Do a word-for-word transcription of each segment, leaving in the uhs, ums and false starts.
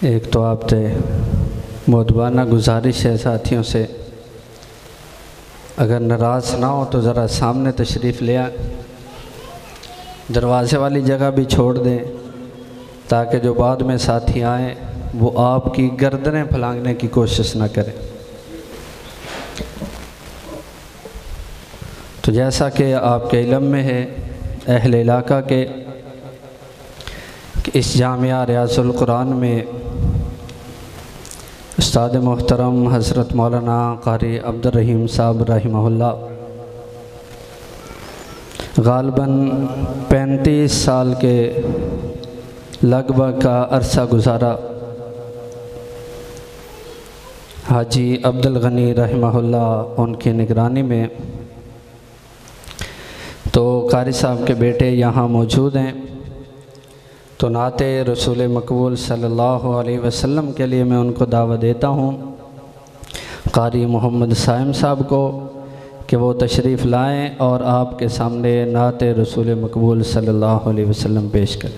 ایک تو آپ تے مودبانہ گزارش ہے ساتھیوں سے، اگر ناراض نہ ہو تو ذرا سامنے تشریف لے آئیں، دروازے والی جگہ بھی چھوڑ دیں تاکہ جو بعد میں ساتھی آئیں وہ آپ کی گردنیں پھلانگنے کی کوشش نہ کریں۔ تو جیسا کہ آپ کے علم میں ہے اہل علاقہ کے کہ اس جامعہ ریاض القرآن میں استاد محترم حضرت مولانا قاری عبد الرحیم صاحب رحمہ اللہ غالباً پینتیس سال کے لگ بھگ کا عرصہ گزارا۔ حاجی عبد الغنی رحمہ اللہ ان کی نگرانی میں، تو قاری صاحب کے بیٹے یہاں موجود ہیں، تو نعت رسول مقبول صلی اللہ علیہ وسلم کے لیے میں ان کو دعوت دیتا ہوں، قاری محمد سائم صاحب کو، کہ وہ تشریف لائیں اور آپ کے سامنے نعت رسول مقبول صلی اللہ علیہ وسلم پیش کریں۔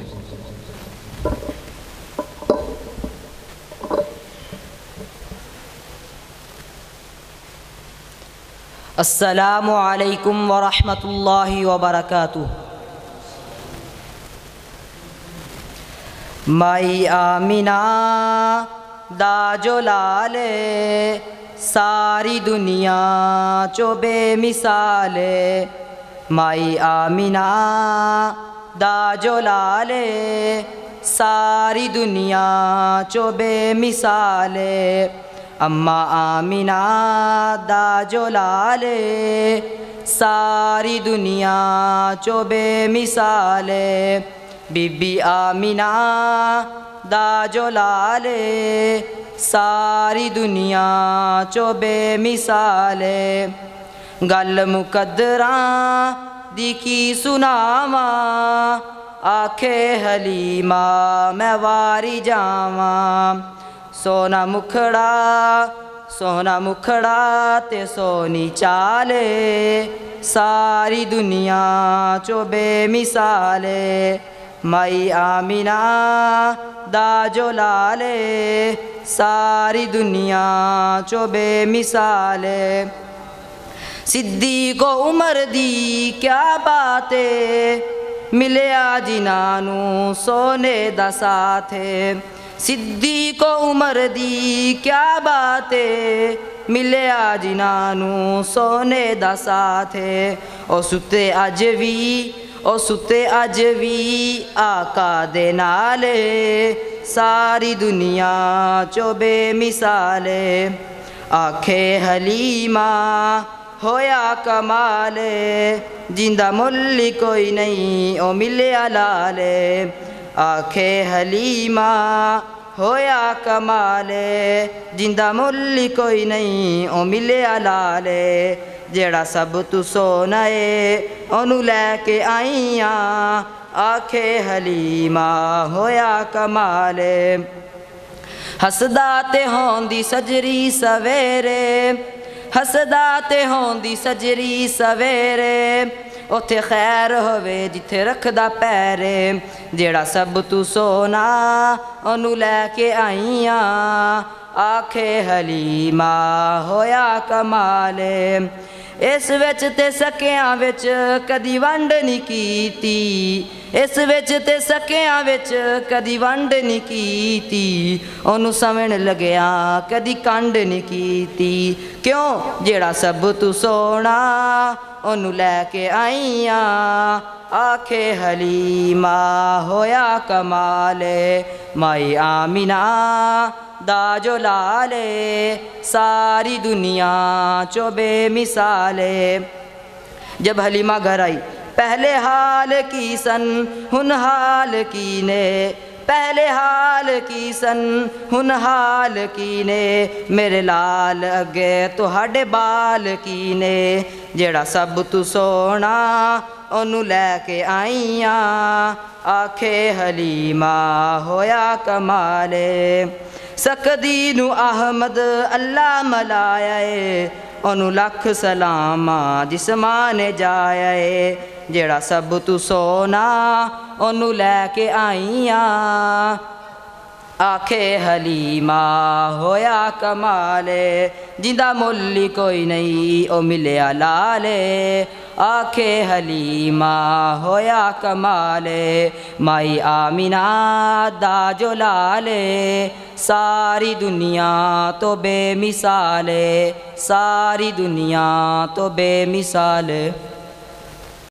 السلام علیکم ورحمۃ اللہ وبرکاتہ۔ مائی آمینہ دا جلالے ساری دنیا چو بے مثالے، مائی آمینہ دا جلالے ساری دنیا چو بے مثالے، اماں آمینہ دا جلالے ساری دنیا چو بے مثالے، بی بی آمینہ دا جلالے ساری دنیا چو بے مثالے، گل مقدراں دی کی سناواں آکھے حلیمہ میں واری جاواں، سونا مکھڑا سونا مکھڑا تے سونی چالے ساری دنیا چو بے مثالے، مائی آمینہ دا جلالے ساری دنیا چو بے مثالے، صدیق و عمر دی کیا باتیں ملیا جنانوں سونے دا ساتھے، صدیق و عمر دی کیا باتیں ملیا جنانوں سونے دا ساتھے، او ستے اج وی او ستے اج وی آقا دے نالے ساری دنیا چو بے مثالے، آکھے حلیمہ ہویا کمالے جندہ ملی کوئی نہیں او ملیا لالے، آکھے حلیمہ ہویا کمالے جندہ ملی کوئی نہیں او ملیا لالے، جیڑا سب تو سونائے انہوں لے کے آئیاں آکھے حلیمہ ہویا کمالے، ہسداتے ہوندی سجری سویرے ہسداتے ہوندی سجری سویرے، اوتھے خیر ہوئے جتھے رکھ دا پیرے، جیڑا سب تو سونا انہوں لے کے آئیاں آکھے حلیمہ ہویا کمالے، اس وچ تے سکیاں وچ کدی ونڈ نہیں کیتی، اس وچ تے سکیاں وچ کدی ونڈ نہیں کیتی، انہوں سمن لگیا کدی کنڈ نہیں کیتی، کیوں جیڑا سب تو سونا انہوں لے کے آئیاں آکھے حلیمہ ہویا کمالے، مائی آمینہ دا جلالے ساری دنیا چو بے مثالے، جب حلیمہ گھر آئی پہلے حال کی سن ہن حال کی نے، پہلے حال کی سن ہن حال کی نے، میرے لال اگے تو ہڈے بال کی نے، جیڑا سب تو سونا انہوں لے کے آئیاں آکھے حلیمہ ہویا کمالے، سکدینو احمد اللہ ملائے انہوں لکھ سلامہ جسمانے جائے، جیڑا سب تو سونا انہوں لے کے آئیاں آکھے حلیمہ ہویا کمالے جندہ ملی کوئی نہیں او ملے علالے آکھے حلیمہ ہویا کمالے مائی آمینہ دا جلالے ساری دنیا تو بے مثالے ساری دنیا تو بے مثالے